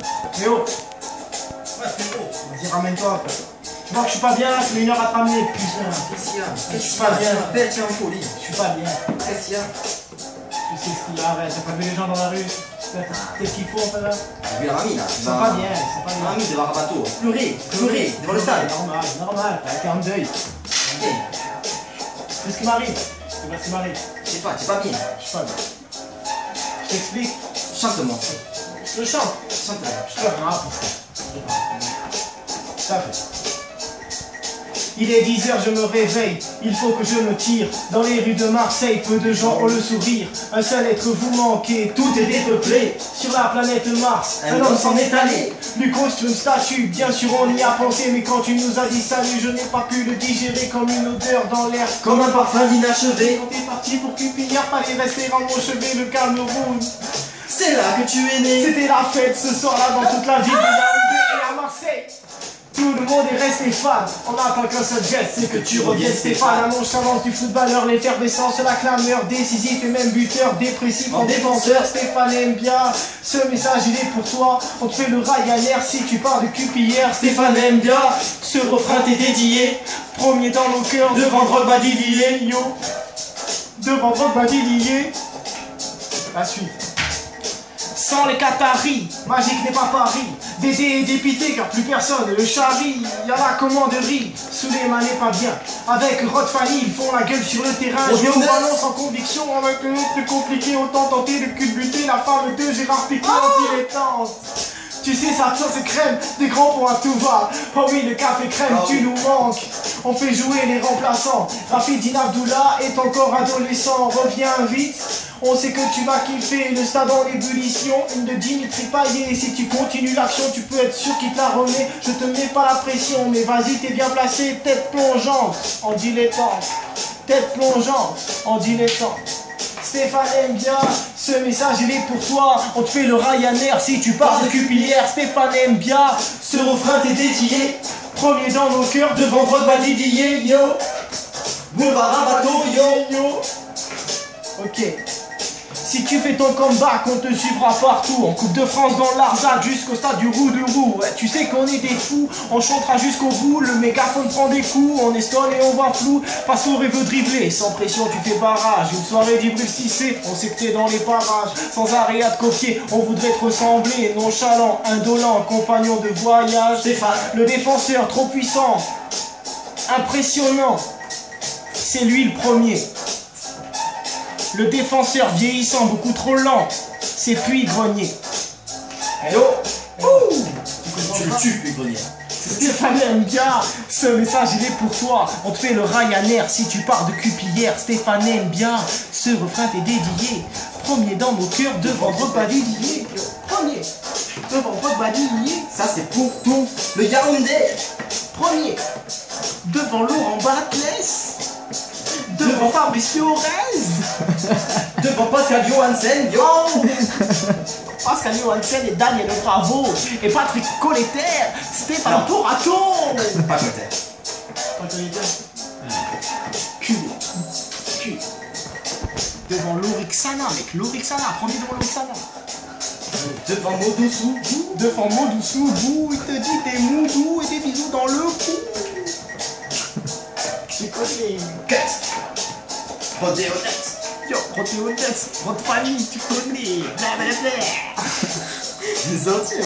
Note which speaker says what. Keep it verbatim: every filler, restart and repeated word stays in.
Speaker 1: Léo,
Speaker 2: Ouais, frérot.
Speaker 1: vas-y, ramène-toi. Tu vois que je suis pas bien, tu mets une heure à te ramener, putain.
Speaker 2: Qu'est-ce qu'il y a?
Speaker 1: Je
Speaker 2: Qu'est-ce
Speaker 1: suis
Speaker 2: qu'il y a?
Speaker 1: pas bien.
Speaker 2: Tu m'appelles, tu es en folie.
Speaker 1: Je suis pas bien.
Speaker 2: Qu'est-ce qu'il y a?
Speaker 1: Tu sais ce qu'il y a, arrête. T'as pas vu les gens dans la rue? Qu'est-ce qu'il faut, en fait, là?
Speaker 2: J'ai vu la mamie là.
Speaker 1: Ils sont pas bien, ils sont pas bien.
Speaker 2: Mamie devant Rabato. Pleurer, pleurer devant le stade.
Speaker 1: Normal, normal, t'as été en deuil.
Speaker 2: Ok.
Speaker 1: C'est ce qui m'arrive. C'est pas ce qui m'arrive.
Speaker 2: Je sais pas, t'es pas bien.
Speaker 1: Je suis pas bien. Je t'explique.
Speaker 2: Chante-moi.
Speaker 1: Je chante.
Speaker 2: Chante-moi.
Speaker 1: Je te rappe. Ça fait. Il est dix heures, je me réveille, il faut que je me tire. Dans les rues de Marseille, peu de gens ont le sourire. Un seul être vous manquez, tout est dépeuplé. Sur la planète Mars, un homme s'en est allé. Lui construit une statue, bien sûr on y a pensé. Mais quand tu nous as dit salut, je n'ai pas pu le digérer. Comme une odeur dans l'air,
Speaker 2: Comme un parfum d'inachevé.
Speaker 1: quand t'es parti pour Cupillard, fallait rester dans mon chevet, le Cameroun.
Speaker 2: C'est là que tu es né.
Speaker 1: C'était la fête ce soir-là dans toute la ville de Yaoundé et à Marseille. Tout le monde est resté fan, on n'attend qu'un seul geste, c'est que tu reviennes Stéphane. La nonchalance du footballeur, l'effervescence, la clameur, décisif et même buteur, dépressif en défenseur. Stéphane aime bien, ce message il est pour toi. On te fait le Ryanair si tu pars de Cupillère. Stéphane aime bien, ce refrain t'est dédié. Premier dans nos cœurs, devant Drogba Didier, yo. Devant Drogba Didier. La suite. Sans les Qataris, magique n'est pas Paris. Dédé est dépité car plus personne ne le charrie. Y'a la commanderie, Souleymane n'est pas bien. Avec Rod Fanny, ils font la gueule sur le terrain. Jouer au ballon sans conviction, avec le autre plus compliqué. Autant tenter de culbuter la femme de Gérard Piquet en dilettante. Tu sais, ça tient c'est crème, des grands points à tout va. Oh oui, le café crème,
Speaker 2: Oh
Speaker 1: tu
Speaker 2: oui.
Speaker 1: nous manques. On fait jouer les remplaçants. Rafidine Abdullah est encore adolescent. Reviens vite, on sait que tu vas kiffer. Le stade en ébullition, une de Dimitri Payet. Si tu continues l'action, tu peux être sûr qu'il te la remet. Je te mets pas la pression, mais vas-y, t'es bien placé. Tête plongeante, en dilettante. Tête plongeante, en dilettante. Stéphane aime bien, ce message il est pour toi. On te fait le Ryanair si tu pars de Cupillère. Stéphane aime bien, ce refrain t'est dédié. Premier dans nos cœurs, devant Drogba Didier, yo.
Speaker 2: Boulevard Rabato, yo.
Speaker 1: Yo. Ok. Si tu fais ton comeback, on te suivra partout. En Coupe de France dans l'Arzac jusqu'au stade du Roux-de-Roux. Ouais, tu sais qu'on est des fous, on chantera jusqu'au bout. Le mégaphone prend des coups, on est stone et on voit flou. Passe au rêve dribbler, sans pression tu fais barrage. Une soirée d'Ibril Cissé, on sait que t'es dans les parages. Sans arrêt à te copier, on voudrait te ressembler. Nonchalant, indolent, compagnon de voyage.
Speaker 2: Stéphane.
Speaker 1: Le défenseur trop puissant, impressionnant. C'est lui le premier. Le défenseur vieillissant, beaucoup trop lent, c'est puis Grenier.
Speaker 2: Hello. Ouh. Tu le tues, puis Grenier.
Speaker 1: Stéphane aime bien, ce message il est pour toi. On te fait le Ryanair si tu pars de Cupillère. Stéphane aime bien, ce refrain t'est dédié. Premier dans nos cœurs, devant Drogba Didier. Premier, devant Drogba Didier.
Speaker 2: Ça, c'est pour tout le Yaoundé.
Speaker 1: Premier, devant Laurent Batles. Devant Fabrice Fiorez.
Speaker 2: Devant Pascal Johansen, yo.
Speaker 1: Oh Pascal Johansen et Daniel Bravo et Patrick Colletter, Stéphane
Speaker 2: Non.
Speaker 1: Porato.
Speaker 2: Pas côté.
Speaker 1: Pas Colletter. Culé. Culé. Devant Lorixana, mec, Lorixana, prends-lui devant Lorixana.
Speaker 2: Devant Modoussou.
Speaker 1: Devant Modoussou, Bou, il te dit des moudous et des bisous dans le cou. Tu connais.
Speaker 2: Qu'est-ce? Rodéonette.
Speaker 1: Yo, Protéonès, votre famille, tu connais. Blablabla.
Speaker 2: Les autres.